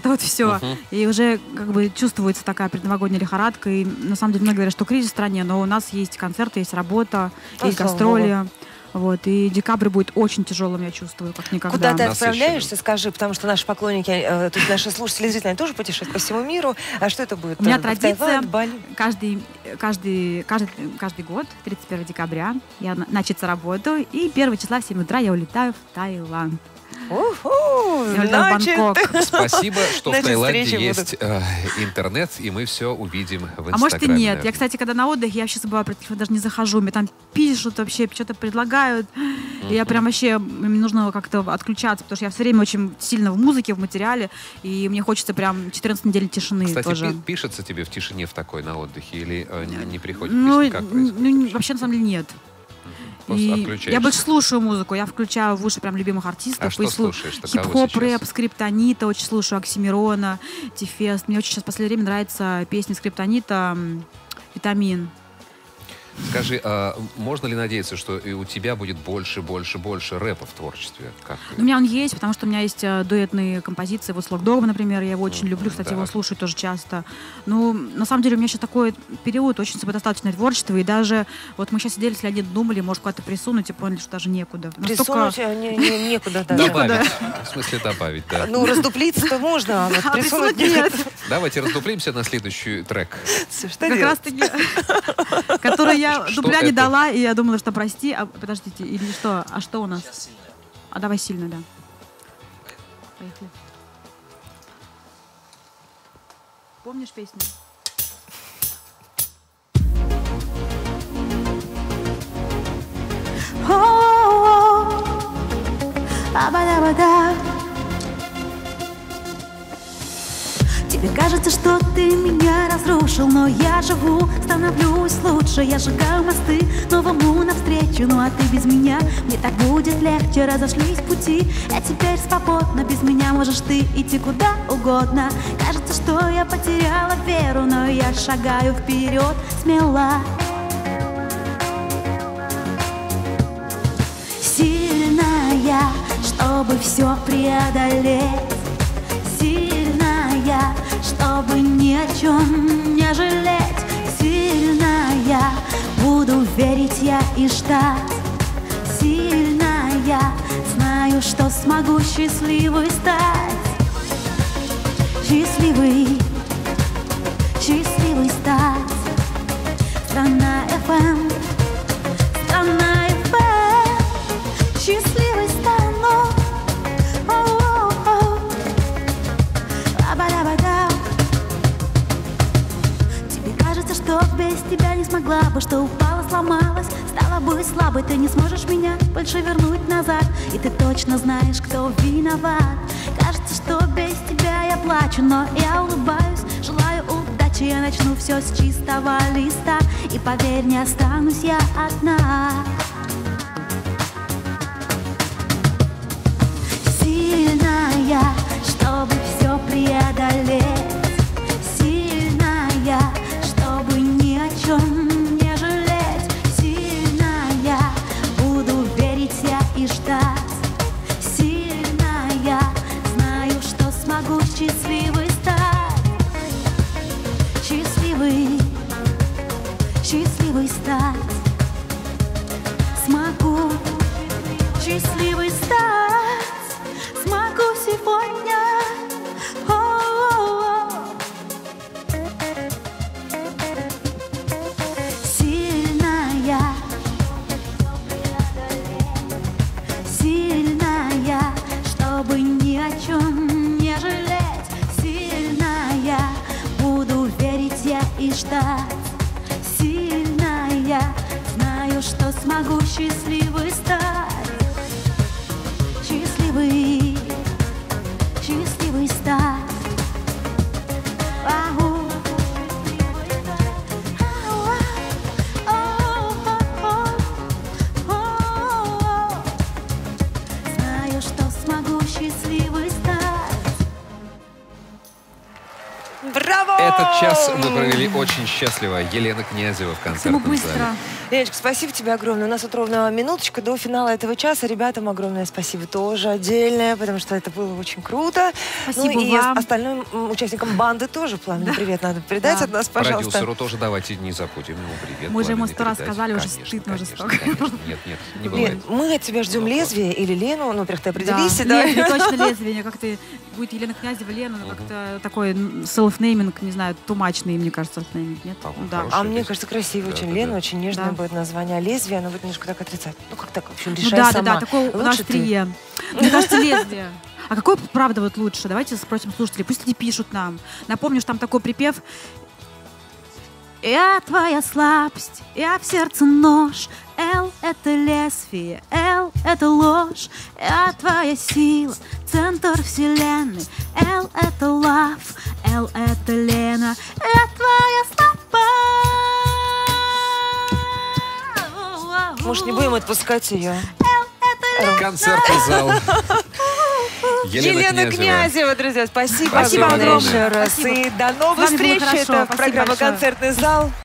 И уже как бы чувствуется такая предновогодняя лихорадка. И на самом деле многие говорят, что кризис в стране, но у нас есть концерты, есть работа, есть гастроли. Вот, и декабрь будет очень тяжелым, я чувствую, как никогда. Куда ты Насыщенным. отправляешься, скажи, потому что наши поклонники, то есть наши слушатели, зрители, они тоже путешествуют по всему миру. А что это будет? У меня В традиция Таиланд, Бали? каждый год, 31 декабря, я начаться работаю, и 1 числа в 7 утра я улетаю в Таиланд. Уху, Я улетаю в значит, Бангкок. Спасибо, что в Значит, Таиланде встречи есть интернет, и мы все увидим в Инстаграме. А может и нет. наверное. Я, кстати, когда на отдыхе, я вообще забываю про телефон, даже не захожу. Мне там пишут вообще, что-то предлагают. И я прям вообще, мне нужно как-то отключаться, потому что я все время очень сильно в музыке, в материале, и мне хочется прям 14 недель тишины Кстати, тоже. пишется тебе в тишине в такой на отдыхе или не приходит Ну, песни? Как происходит? вообще, на самом деле, нет. Просто И отключаешься. я больше слушаю музыку, я включаю в уши прям любимых артистов. А что и слушаешь? Кого хип-хоп, сейчас? рэп, Скриптонита, очень слушаю Оксимирона, Тифест. Мне очень сейчас в последнее время нравится песня Скриптонита «Витамин». Скажи, можно ли надеяться, что и у тебя будет больше рэпа в творчестве? Как ты? У меня он есть, потому что у меня есть дуэтные композиции. Вот «Слог Догма», например, я его очень люблю, кстати, его слушаю тоже часто. Ну, на самом деле, у меня сейчас такой период очень самодостаточное творчество, и даже вот мы сейчас сидели с Леонидом, думали, может, куда-то присунуть, и поняли, что даже некуда. Присунуть некуда даже. Добавить. В смысле добавить, да. Ну, раздуплиться-то можно, а вот А присунуть присунуть нет. Давайте раздуплимся на следующий трек. Что Как делать? раз-таки, который я Что дубля не это? дала, и я думала, что прости, а подождите, или что? А что у нас? Сейчас сильная. А давай сильно, да. Поехали. Помнишь песню? Тебе кажется, что ты меня разрушил, но я живу, становлюсь лучше. Я сжигаю мосты новому навстречу, ну а ты без меня, мне так будет легче. Разошлись пути, я теперь свободна. Без меня можешь ты идти куда угодно. Кажется, что я потеряла веру, но я шагаю вперед смело. Сильная, чтобы все преодолеть. Сильная, чтобы ни о чем не жалеть. Сильная, буду верить я и ждать. Сильная, знаю, что смогу счастливой стать. Счастливый, счастливый стать. Страна FM, страна FM, счастливой стану. Тебе кажется, что без тебя не смогла бы, что упала, сломалась, стала бы слабой. Ты не сможешь меня больше вернуть назад, и ты точно знаешь, кто виноват. Кажется, что без тебя я плачу, но я улыбаюсь, желаю удачи. Я начну все с чистого листа, и поверь, не останусь я одна. Сильная, чтобы все преодолеть. Сильная, чтобы ни о чем не жалеть. Сильная, буду верить я и ждать. Сильная, знаю, что смогу счастливой стать. Счастливый, счастливый. мечтать. Сильная, знаю, что смогу счастливой стать. Счастливый, счастливый стать. Знаю, что смогу счастливой стать. Браво! Этот час мы провели очень счастливо. Елена Князева в Ему концертном быстро. зале. Леночка, спасибо тебе огромное. У нас вот ровно минуточка до финала этого часа. Ребятам огромное спасибо тоже отдельное, потому что это было очень круто. Спасибо ну и вам. остальным участникам банды тоже пламенный привет надо передать Да. от нас, пожалуйста. Продюсеру тоже давайте не забудем ему привет. Мы же ему пламенный 100 раз передать. сказали, уже Конечно, стыдно, уже конечно, столько. конечно. Нет, не бывает. Лен, мы от тебя ждем Ну, лезвие или Лену. Ну, во-первых, ты Да. определись. Да. Нет, не точно лезвие, как-то будет Елена Князева, Лена, но как-то такой селф-нейминг, не знаю, тумачный, мне кажется, селф-нейминг, нет? По-моему, Да. хороший. А мне кажется, красиво Да, очень. да, Лена, да. очень нежное Да. будет название. А лезвие, оно будет немножко так отрицательно. Ну, как так, в общем, Ну решай да, сама. да, такое на Лучше ты. острие. Мне кажется, лезвие. А какой, правда, вот лучше? Давайте спросим слушателей. Пусть они пишут нам. Напомню, что там такой припев. Я твоя слабость, я в сердце нож. Л — это лезвие, Л — это ложь. Я твоя сила, центр вселенной. Л — это love, Л — это Лена. Я твоя слабость. Может, не будем отпускать ее? Концертный зал. Елена Князева, друзья, спасибо Спасибо огромное огромное. еще раз. Спасибо. И до новых С вами было встреч. хорошо. Это Спасибо программа большое. «Концертный зал».